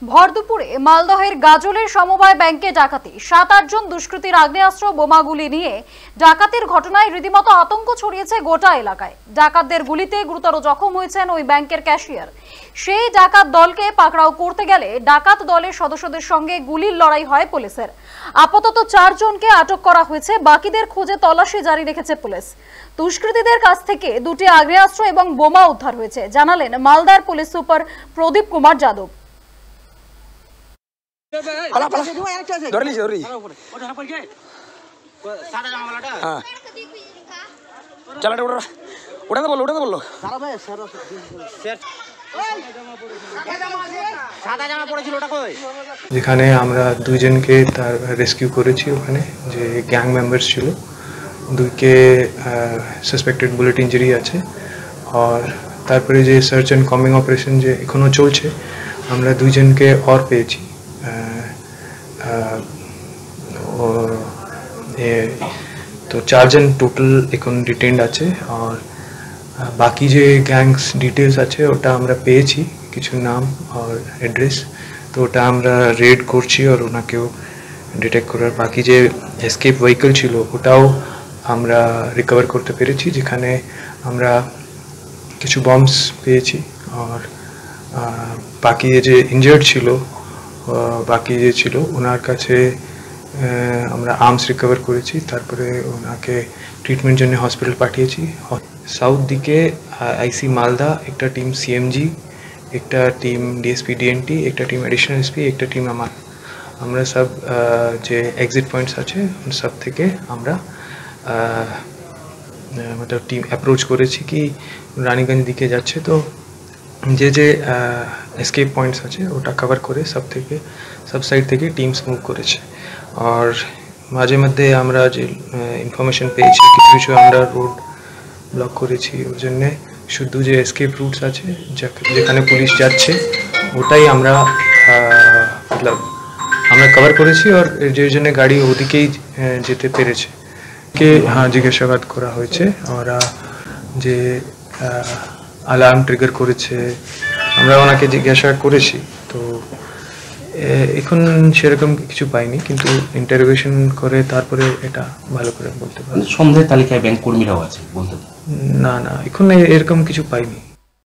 ভর দুপুরে মালদহের গাজলের সমবায় ব্যাংকে ডাকাতি। 7-8 জন দুষ্কৃতীর আগ্নেয়াস্ত্র বোমাগুলি নিয়ে ডাকাতির ঘটনায় রীতিমতো আতঙ্ক ছড়িয়েছে গোটা এলাকায়। ডাকাতদের গুলিতে গুরুতর জখম হয়েছেন ওই ব্যাংকের ক্যাশিয়ার। সেই ডাকাত দলকে পাকড়াও করতে গেলে ডাকাত দলের সদস্যদের সঙ্গে গুলির লড়াই হয় পুলিশের। আপাতত 4 জনকে আটক করা হয়েছে, বাকিদের খুঁজে তল্লাশি জারি রেখেছে পুলিশ। দুষ্কৃতীদের কাছ থেকে 2টি আগ্নেয়াস্ত্র এবং বোমা উদ্ধার হয়েছে, জানালেন মালদার পুলিশ সুপার প্রদীপ কুমার যাদব। যেখানে আমরা 2 জনকে তার রেস্কিউ করেছি, ওখানে যে গ্যাং মেম্বার্স ছিল, 2কে সাসপেক্টেড বুলেট ইঞ্জুরি আছে। আর তারপরে যে সার্চ অ্যান্ড কমিং অপারেশন যে এখনো চলছে, আমরা 2 জনকে और পেয়েছি। তো 4 জন টোটাল এখন ডিটেইনড আছে। আর বাকি যে গ্যাংস ডিটেলস আছে ওটা আমরা পেয়েছি, কিছু নাম আর অ্যাড্রেস। তো ওটা আমরা রেড করছি আর ওনাকেও ডিটেক্ট করার, বাকি যে এসকেপ ভেহিকল ছিল ওটাও আমরা রিকভার করতে পেরেছি, যেখানে আমরা কিছু বম্বস পেয়েছি। আর বাকি যে ইনজার্ড ছিল, বাকি যে ছিল ওনার কাছে আমরা আর্মস রিকভার করেছি। তারপরে ওনাকে ট্রিটমেন্ট জন্য হসপিটাল পাঠিয়েছি। সাউথ দিকে আইসি মালদা, একটা টিম সিএমজি, একটা টিম ডিএসপি ডিএনটি, একটা টিম এডিশনাল এসপি, একটা টিম আমরা সব যে এক্সিট পয়েন্টস আছে সব থেকে আমরা मतलब টিম অ্যাপ্রোচ করেছি কি রানীগঞ্জ দিকে যাচ্ছে। তো যে এসকেপ পয়েন্টস আছে ওটা কভার করে সব সাইড থেকে টিমস মুভ করেছে। আর মাঝে মধ্যে আমরা যে ইনফরমেশন পেয়েছি, কিছু আমরা রোড ব্লক করেছি, ওর জন্যে শুধু যে এসকেপ রুটস আছে যেখানে পুলিশ যাচ্ছে ওটাই আমরা मतलब আমরা কভার করেছি। আর যে জন্য গাড়ি ওদিকেই যেতে পেরেছে কে জিজ্ঞাসাবাদ করা হয়েছে। ওরা যে অ্যালার্ম ট্রিগার করেছে আমরা ওনাকে জিজ্ঞাসা করেছি। তো এখন সেরকম কিছু পাইনি, কিন্তু ইন্টারোগেশন করে তারপরে এটা ভালো করে বলতে পারি। সন্দেহের তালিকায় ব্যাংক কর্মীরাও আছে বলতে? না, এখন এরকম কিছু পাইনি।